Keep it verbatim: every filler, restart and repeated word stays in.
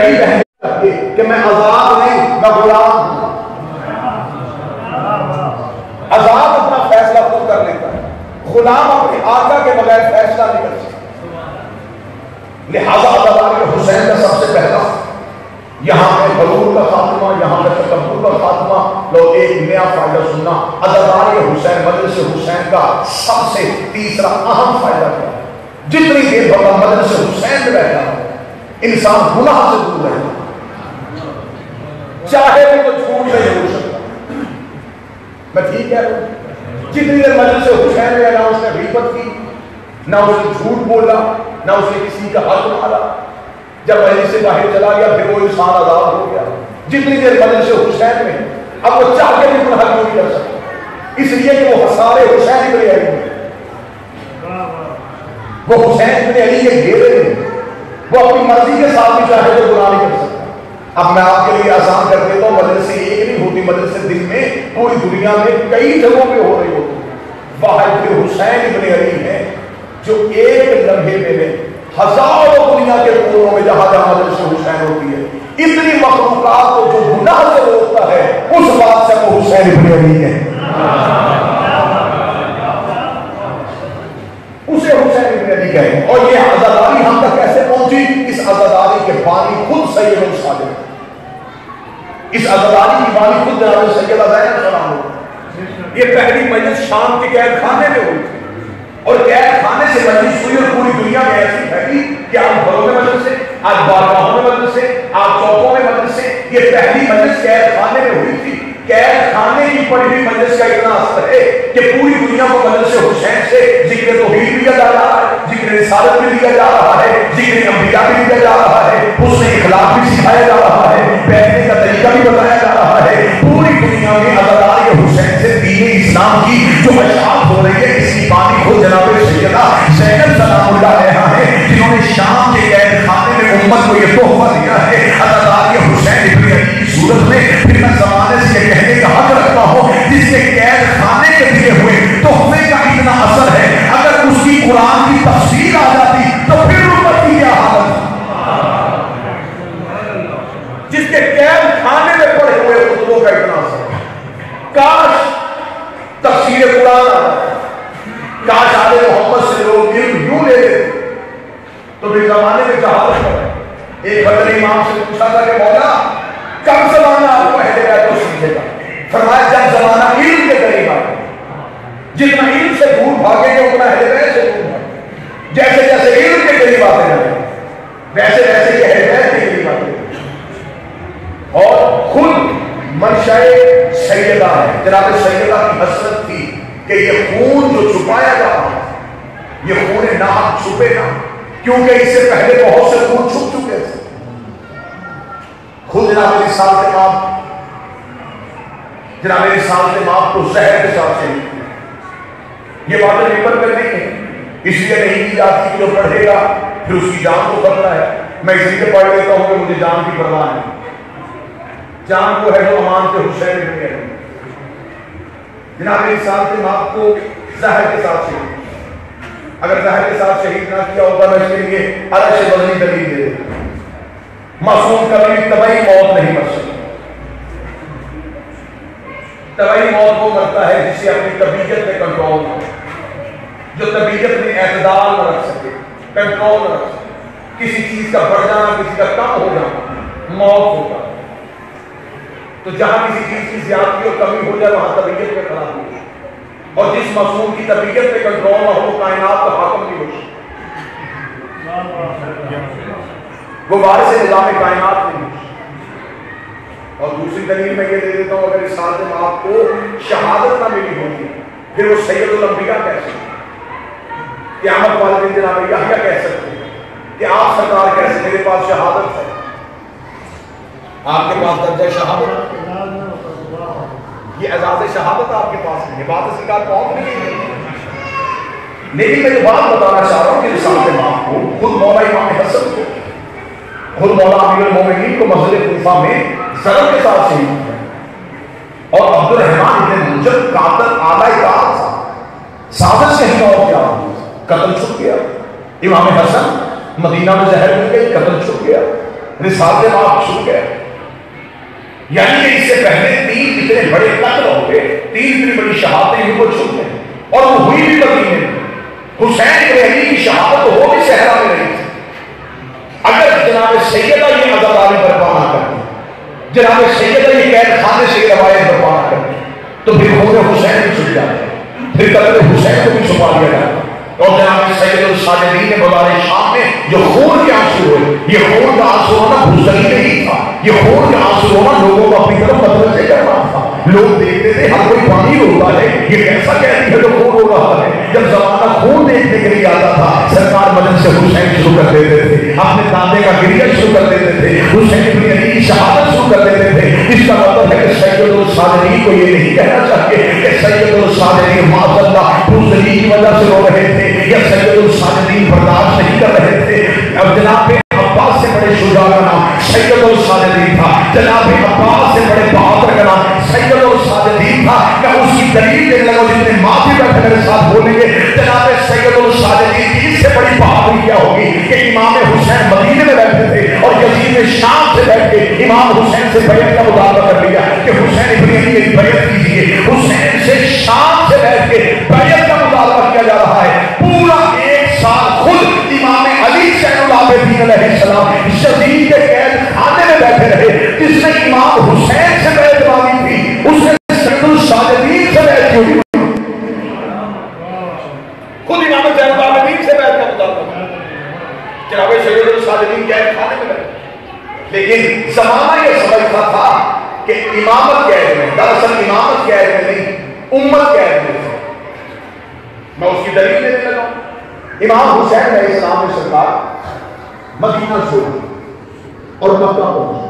کہ میں آزاد نہیں، میں غلام ہوں۔ آزاد اپنا فیصلہ خود کر لیتا ہے، غلام اپنے آقا کے بغیر فیصلہ نہیں کر سکتا۔ لہذا عزاداری حسین کا سب سے پہلا یہاں پہ غرور کا خاتمہ، یہاں پہ تکبر کا خاتمہ۔ لو ایک نیا فائدہ سننا، عزاداری حسین مجلس حسین کا سب سے تیسرا اہم فائدہ کیا ہے؟ جتنی دیر بڑا مجلس حسین میں بیٹھا ہے انسان گناہ سے دور رہتا ہے، چاہے بھی تو جھوٹ نہیں بول سکتا۔ میں ٹھیک کہہ رہا ہوں؟ جتنی دیر مجلس حسین میں نہ اس نے غیبت کی، نہ اس نے جھوٹ بولا، نہ اس نے کسی کا حق مارا۔ جب مجلس سے باہر چلا گیا پھر وہ انسان آزاد ہو گیا۔ جتنی دیر مجلس حسین میں، اب وہ چاہ کے بھی گناہ کیوں نہیں کر سکتا؟ اس لیے کہ وہ حصار حسین ابن علی ہے، وہ حسین ابن علی کے گھیرے میں، وہ اپنی مرضی کے ساتھ بھی چاہے تو گناہ نہیں کر سکتا۔ اب میں آپ کے لیے آسان کر دیتا ہوں، مجلس سے ایک نہیں ہوتی، مجلس سے دن میں پوری دنیا میں کئی جگہوں پہ ہو رہی ہوتی ہے۔ واحد پھر حسین ابن علی ہے جو ایک لمحے میں ہزاروں دنیا کے کونے میں جہاں جہاں مجلس حسین ہوتی ہے، اتنی مخلوقات کو جو گناہ سے روکتا ہے اس بات سے وہ حسین ابن علی ہے، اسے حسین ابن علی کہیں۔ اور یہ عزاداری ہم تک کیسے پہنچی؟ اس عزاداری کے بانی خود سید الصادق، اس عزاداری کی بانی خود جناب سیدہ زینب سلام ہو۔ یہ پہلی مجلس شام کے قید خانے میں ہوئی تھی، اور قید خانے سے مجلس ہوئی اور پوری دنیا میں ایسی پھیلی کہ آج گھروں میں مجلس سے، آج بارگاہوں میں مجلس سے، آج چوکوں میں مجلس سے۔ یہ پہلی مجلس قید خانے میں ہوئی تھی۔ قید خانے کی پڑھی ہوئی مجلس کا اتنا اثر ہے کہ پوری دنیا کو مجلس حسین سے ذکر توحید بھی دیا جا رہا ہے، ذکر رسالت بھی دیا جا رہا ہے، ذکر انبیاء بھی دیا جا رہا ہے، حسن اخلاق بھی سکھایا جا رہا ہے، بیٹھنے کا طریقہ بھی بتایا جا رہا ہے۔ پوری دنیا میں عزاداری حسین سے دین اسلام کی جو اشاعت ہو رہی ہے، اس کی بانی خود جناب سیدہ زینب سلام اللہ علیہا ہے، جنہوں نے شام کے قید خانے میں امت کو یہ تحفہ دیا ہے عزاداری حسین ابن علی کی صورت میں۔ پھر میں زمانے سے یہ کہنے کا حق رکھتا ہوں، جس کے قید خانے کے دیے ہوئے تحفے کا اتنا اثر ہے، اگر اس کی قرآن کی تفسیر آ جاتی تو پھر امت کی کیا حالت؟ جس کے قید خانے میں پڑے ہوئے خطبوں کا اتنا اثر ہے۔ کاش تفسیر قرآن آ جائے، کاش آل محمد سے لوگ علم یوں لے لیتے تو پھر زمانے میں جہالت ہے۔ ایک بدر امام سے پوچھا تھا کہ مولا کب زمانہ آپ کو اہل بیت کو سمجھے گا؟ فرمایا جب زمانہ علم کے قریب آئے، جتنا علم سے دور بھاگیں گے اتنا اہل بیت سے دور بھاگیں۔ جیسے جیسے علم کے قریب آتے جائیں ویسے ویسے یہ اہل بیت کے قریب آتے ہیں۔ اور خود منشأ سیدہ ہے، جناب سیدہ کی حسرت تھی کہ یہ خون جو چھپایا جا رہا ہے یہ خون ناحق چھپے گا، کیونکہ اس سے پہلے بہت سے خون چھپ چکے تھے۔ خود جناب رسالت امام جناب رسالت امام کو زہر کے ساتھ سے یہ باتیں ممبر پر نہیں ہے، اس لیے نہیں کی جاتی کہ جو پڑھے گا پھر اس کی جان کو خطرہ ہے۔ میں اس لیے پڑھ لیتا ہوں کہ مجھے جان کی پرواہ ہے، جان کو ہے جو امان کے حسین ابن علی۔ جناب رسالت امام کو زہر کے ساتھ شہید، اگر زہر کے ساتھ شہید نہ کیا ہوتا میں اس کے لیے عرش بدنی دلیل دے دیتا۔ معصوم کبھی طبعی موت نہیں مر سکتا۔ طبعی موت وہ مرتا ہے جسے اپنی طبیعت میں کنٹرول نہ، جو طبیعت میں اعتدال نہ رکھ سکے، کنٹرول نہ رکھ سکے، کسی چیز کا بڑھ جانا کسی کا کم ہو جانا موت ہوتا ہے۔ تو جہاں کسی چیز کی زیادتی اور کمی ہو جائے وہاں طبیعت میں خراب ہو جائے، اور جس معصوم کی طبیعت میں کنٹرول نہ ہو کائنات کا حاکم نہیں ہو سکتا، وہ وارث نظام کائنات نہیں ہو۔ اور دوسری دلیل میں یہ دے دیتا ہوں، اگر اس سال میں آپ کو شہادت نہ ملی ہوگی پھر وہ سید الانبیاء کہہ سکتے ہیں، قیامت والے دن جناب یحییٰ کہہ سکتے ہیں کہ آپ سرکار کیسے میرے پاس شہادت ہے، آپ کے پاس درجہ شہادت، یہ اعزاز شہادت آپ کے پاس ہے، یہ بات اس کا پہنچ نہیں ہے۔ لیکن میں یہ بات بتانا چاہ رہا ہوں کہ رسالت امام کو، خود مولا امام حسن کو، خود مولا امیر المومنین کو مسجد کوفہ میں زرب کے ساتھ شہید ہے، اور عبد الرحمن ابن منجد قاتل اعلی اطاعت تھا، سازش کہیں اور کیا قتل چھپ گیا۔ امام حسن مدینہ میں زہر مل گئی، قتل چھپ گیا۔ رسالت باب چھو گئے. یعنی کہ اس سے پہلے تین اتنے بڑے قتل ہو گئے, تین اتنی بڑی شہادتیں ان کو چھو گئے, اور وہ ہوئی بھی مدینے میں. حسین ابن علی کی شہادت ہو بھی صحرا میں رہی تھی. اگر جناب سیدہ یہ عزاداری برپا نہ کرتی, جناب سیدہ یہ قید خانے سے روایت برپا نہ کرتی, تو پھر خون حسین بھی چھپ جاتے, پھر قتل حسین کو بھی چھپا دیا جاتا. اور جناب سید الصادقین نے بازار شام میں جو خون کے آنسو ہوئے, یہ خون کا آنسو ہونا بزدلی نہیں تھا, یہ خون کا آنسو ہونا لوگوں کو اپنی طرف مدرسے کرنا تھا. لوگ دیکھتے تھے ہر کوئی پانی ہوتا ہے, یہ کیسا کہتی ہے جو خون ہو رہا ہے. جب زمانہ خون دیکھنے کے لیے آتا تھا, سرکار مدد سے حسین شروع کر دیتے تھے, اپنے دادے کا گریہ شروع کر دیتے تھے, حسین ابن علی کی شہادت شروع کر دیتے تھے. اس کا مطلب ہے کہ سید الصادقین کو یہ نہیں کہنا چاہیے کہ سید الصادقین معاذ اللہ بزدلی کی وجہ سے رو رہے تھے, یا سید الصادقین برداشت نہیں کر رہے تھے. اب جناب عباس سے بڑے شجاع کا نام سید الصادقین تھا, جناب عباس سے بڑے بہادر کا نام سید الصادقین تھا. میں اس کی دلیل دینے لگا, جتنے ماضی بیٹھے میرے ساتھ بولیں گے جناب سید الصادقین کی اس سے بڑی بہادری کیا ہوگی کہ امام حسین مدینے میں بیٹھے تھے اور یزید نے شام سے بیٹھ کے امام حسین سے بیعت کا مطالبہ کر لیا کہ حسین ابن علی کی بیعت کیجیے. حسین سے شام سے بیٹھ کے بیعت کا مطالبہ کیا جا رہا ہے. پورا ایک سال خود امام علی زین العابدین علیہ السلام یزید کے قید خانے میں بیٹھے رہے. جس نے امام حسین سے بیعت مانگی تھی اس نے سید الصادقین سے بیعت کی, خود امام زین العابدین سے بیعت کا مطالبہ کیا. جناب سید الصادقین قید خانے میں بیٹھے, لیکن زمانہ یہ سمجھتا تھا کہ امامت قید میں, دراصل امامت قید میں نہیں, امت قید میں تھی. میں اس کی دلیل دینے لگا. امام حسین علیہ السلام نے سرکار مدینہ چھوڑ اور مکہ پہنچ,